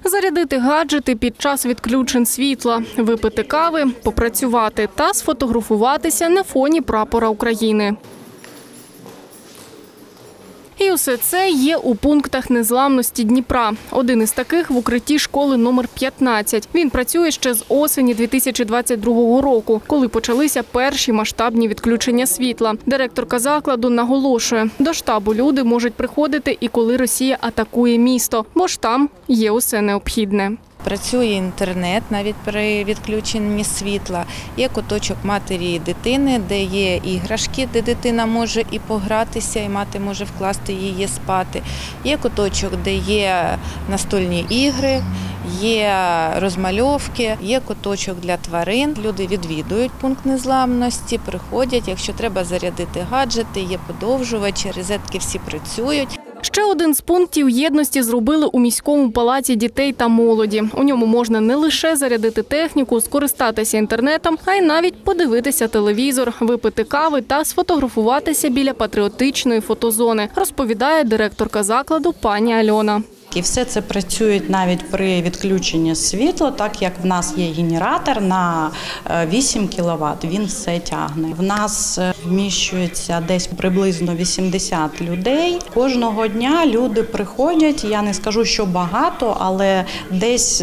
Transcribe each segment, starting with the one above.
Зарядити гаджети під час відключень світла, випити кави, попрацювати та сфотографуватися на фоні прапора України. І усе це є у пунктах незламності Дніпра. Один із таких в укритті школи номер 15. Він працює ще з осені 2022 року, коли почалися перші масштабні відключення світла. Директорка закладу наголошує, до штабу люди можуть приходити і коли Росія атакує місто, бо ж там є усе необхідне. Працює інтернет навіть при відключенні світла. Є куточок матері і дитини, де є іграшки, де дитина може і погратися, і мати може вкласти її спати. Є куточок, де є настольні ігри, є розмальовки, є куточок для тварин. Люди відвідують пункт незламності, приходять, якщо треба зарядити гаджети, є подовжувачі, розетки всі працюють. Ще один з пунктів єдності зробили у міському палаці дітей та молоді. У ньому можна не лише зарядити техніку, скористатися інтернетом, а й навіть подивитися телевізор, випити кави та сфотографуватися біля патріотичної фотозони, розповідає директорка закладу пані Альона. І все це працює навіть при відключенні світла, так як в нас є генератор на 8 кВт, він все тягне. В нас вміщується десь приблизно 80 людей. Кожного дня люди приходять, я не скажу, що багато, але десь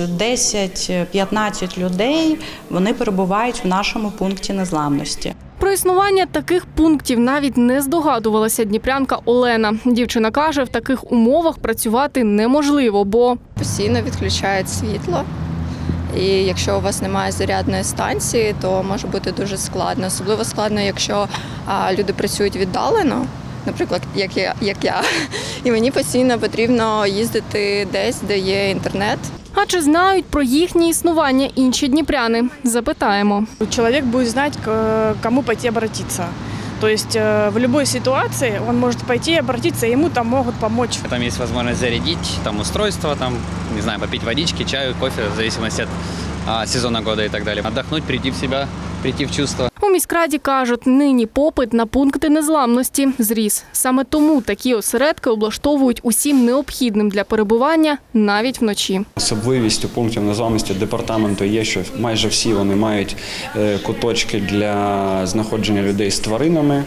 10-15 людей, вони перебувають в нашому пункті незламності. Про існування таких пунктів навіть не здогадувалася дніпрянка Олена. Дівчина каже, в таких умовах працювати неможливо, бо постійно відключають світло. І якщо у вас немає зарядної станції, то може бути дуже складно. Особливо складно, якщо люди працюють віддалено, наприклад, як я. І мені постійно потрібно їздити десь, де є інтернет. А чи знають про їхнє існування інші дніпряни? Запитаємо. Чоловік буде знати, кому пойти обратитися. То есть в любой ситуации он может пойти и обратиться, ему там могут помочь. Там есть возможность зарядить там устройство, там, не знаю, попить водички, чаю, кофе, в зависимости от сезона года и так далее. Отдохнуть, прийти в себя, прийти в чувство. У міськраді кажуть, нині попит на пункти незламності зріс. Саме тому такі осередки облаштовують усім необхідним для перебування навіть вночі. Особливістю пунктів незламності департаменту є, що майже всі вони мають куточки для знаходження людей з тваринами,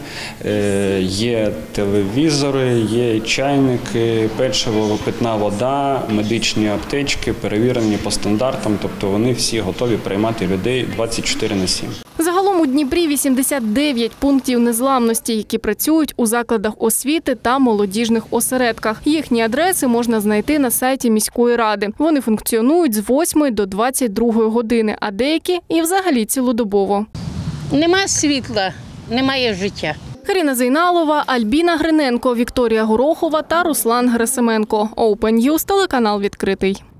є телевізори, є чайники, печиво, питна вода, медичні аптечки, перевірені по стандартам, тобто вони всі готові приймати людей 24/7. Загалом у Дніпрі 89 пунктів незламності, які працюють у закладах освіти та молодіжних осередках. Їхні адреси можна знайти на сайті міської ради. Вони функціонують з 8 до 22 години, а деякі і взагалі цілодобово. Немає світла, немає життя. Каріна Зейналова, Альбіна Гриненко, Вікторія Горохова та Руслан Герасименко. Open News, телеканал відкритий.